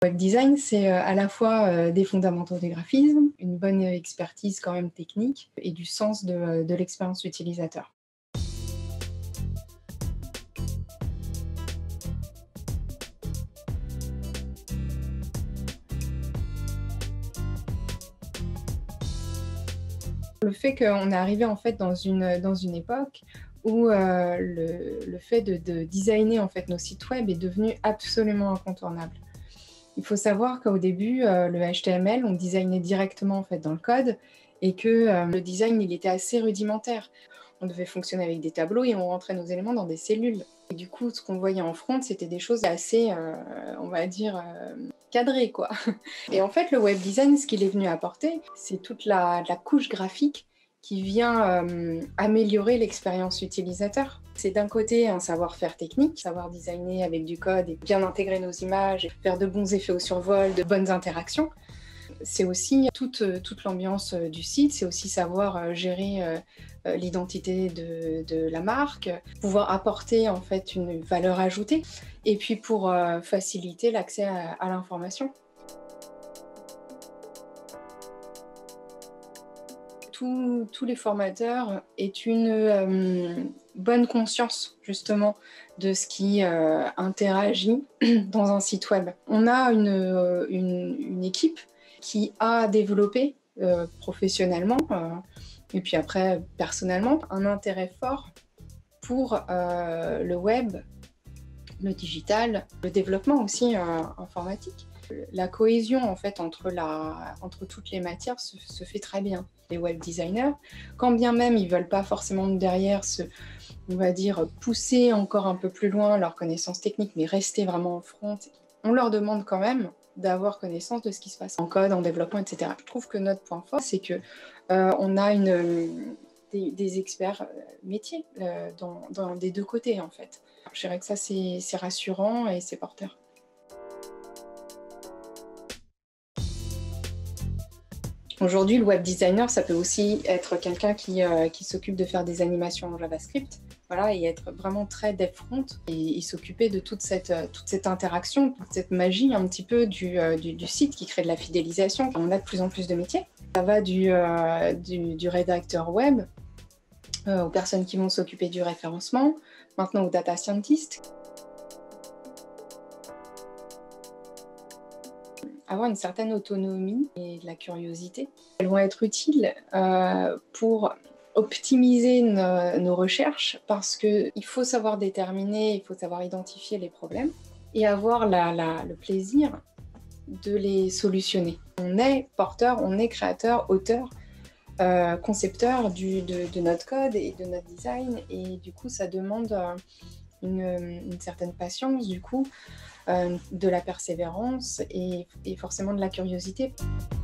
Web design, c'est à la fois des fondamentaux du graphisme, une bonne expertise quand même technique et du sens de l'expérience utilisateur. Le fait qu'on est arrivé en fait dans une époque où le fait de designer en fait nos sites web est devenu absolument incontournable. Il faut savoir qu'au début, le HTML, on designait directement en fait dans le code et que le design, il était assez rudimentaire. On devait fonctionner avec des tableaux et on rentrait nos éléments dans des cellules. Et du coup, ce qu'on voyait en front, c'était des choses assez, on va dire, cadrées, quoi. Et en fait, le web design, ce qu'il est venu apporter, c'est toute la couche graphique qui vient améliorer l'expérience utilisateur. C'est d'un côté un savoir-faire technique, savoir designer avec du code et bien intégrer nos images, et faire de bons effets au survol, de bonnes interactions. C'est aussi toute l'ambiance du site, c'est aussi savoir gérer l'identité de la marque, pouvoir apporter en fait une valeur ajoutée, et puis pour faciliter l'accès à l'information. Tous les formateurs aient une bonne conscience justement de ce qui interagit dans un site web. On a une équipe qui a développé professionnellement et puis après personnellement un intérêt fort pour le web, le digital, le développement aussi informatique. La cohésion en fait entre toutes les matières se fait très bien. Les web designers, quand bien même ils ne veulent pas forcément derrière on va dire, pousser encore un peu plus loin leurs connaissances techniques, mais rester vraiment en front, on leur demande quand même d'avoir connaissance de ce qui se passe en code, en développement, etc. Je trouve que notre point fort, c'est que on a des experts métiers dans des deux côtés en fait. Je dirais que ça c'est rassurant et c'est porteur. Aujourd'hui, le web designer, ça peut aussi être quelqu'un qui s'occupe de faire des animations en JavaScript, voilà, et être vraiment très dev front et s'occuper de toute cette interaction, toute cette magie un petit peu du site qui crée de la fidélisation. On a de plus en plus de métiers. Ça va du rédacteur web aux personnes qui vont s'occuper du référencement, maintenant aux data scientists. Avoir une certaine autonomie et de la curiosité. Elles vont être utiles pour optimiser nos recherches parce qu'il faut savoir déterminer, il faut savoir identifier les problèmes et avoir le plaisir de les solutionner. On est porteur, on est créateur, auteur, concepteur de notre code et de notre design et du coup ça demande une certaine patience du coup, de la persévérance et forcément de la curiosité.